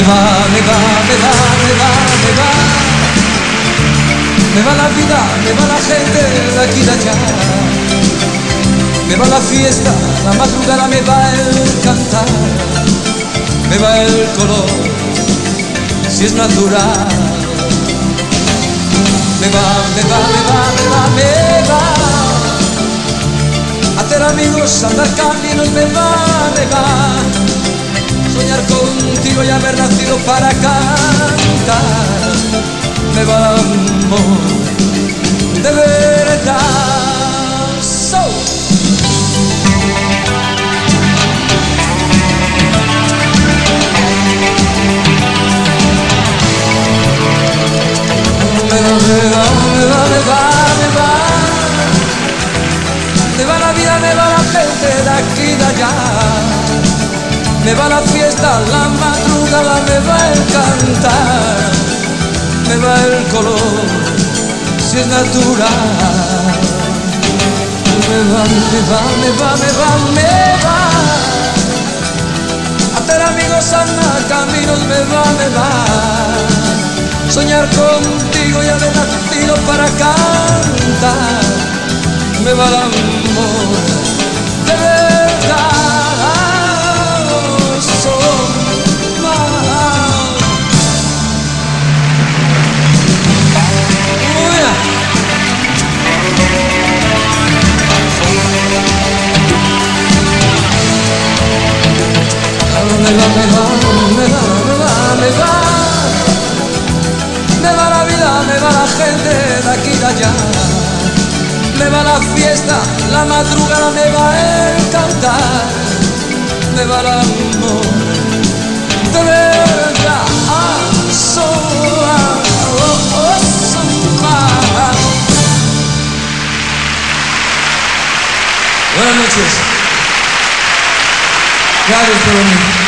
va, me va, me va, me va, me va. Me va la vida, me va la gente de aquí y de allá. Me va la fiesta, la madrugada me va el cantar. Me va el color, si es natural. Me va, me va, me va, me va, me va. Hacer amigos, andar caminos, me va, me va. Soñar contigo y haber nacido para cantar. Me va el amor de verdad. So. Me va, me va, me va, me va, me va. Me va la vida, me va la gente de aquí y de allá. Me va la fiesta, la madrugada, me va el cantar. Me va el color, si es natural. Me va, me va, me va, me va, me va. Hacer amigos, andar caminos, me va, me va. Soñar contigo y haber nacido para cantar. Me va el amor de verdad. Me va, me va, me va, me va, me va. Me va la vida, me va la gente de aquí y de allá. Me va la fiesta, la madrugada, me va el cantar. Me va el amor de verdad. Buenas noches. Gracias por venir.